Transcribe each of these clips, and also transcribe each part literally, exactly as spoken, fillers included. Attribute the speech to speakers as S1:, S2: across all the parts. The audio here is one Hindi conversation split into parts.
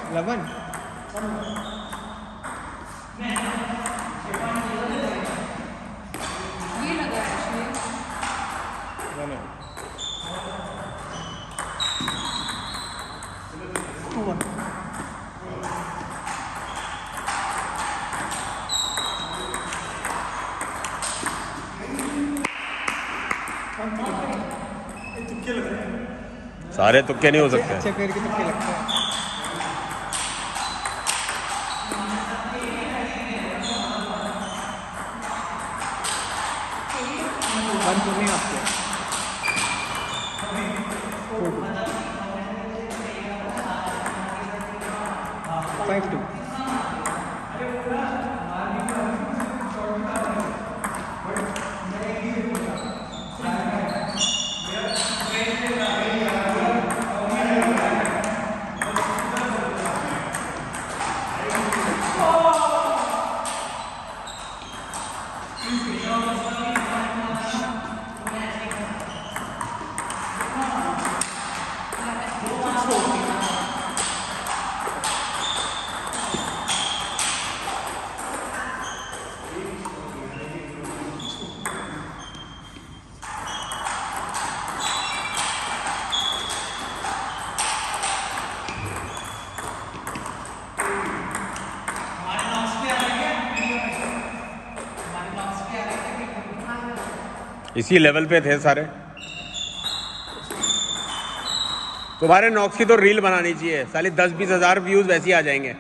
S1: इलेवन
S2: ये लगा है इसमें
S1: वन टू वन
S3: सारे तुक्के नहीं हो सकते।
S1: अच्छे पैर के तुक्के लगते हैं। वन टू नहीं आपके फाइव टू
S3: इसी लेवल पे थे सारे। तुम्हारे नॉक्स की तो रील बनानी चाहिए साली, दस बीस हजार व्यूज वैसे ही आ जाएंगे।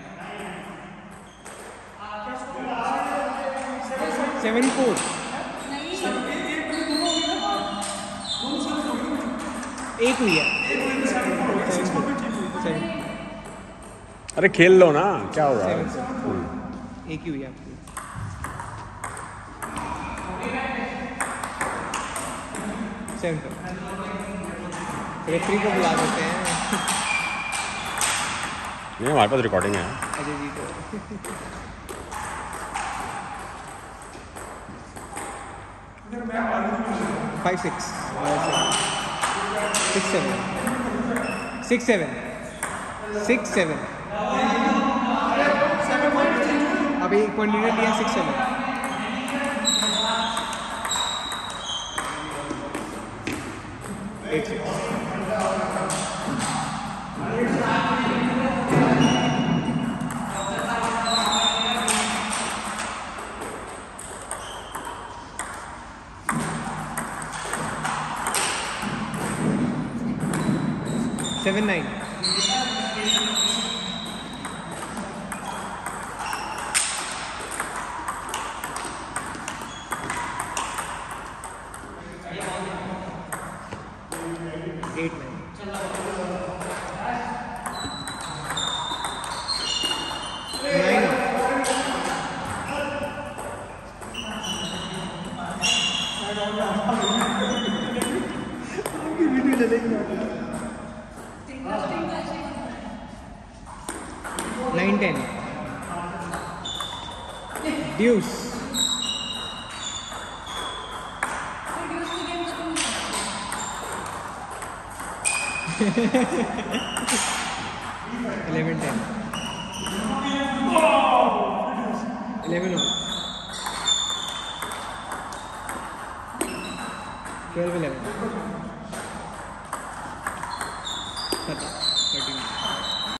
S1: सेवन फोर एक हुई है।
S3: अरे खेल लो ना, क्या होगा।
S1: एक ही हुई है आपकी। सेवन रेफरी को बुला देते हैं।
S3: नहीं हमारे पास रिकॉर्डिंग है।
S1: अजय जी को five six six seven six seven six seven अभी एक पॉइंट लिया six seven eight six seven nine eight nine nine ten deuce eleven ten eleven twelve eleven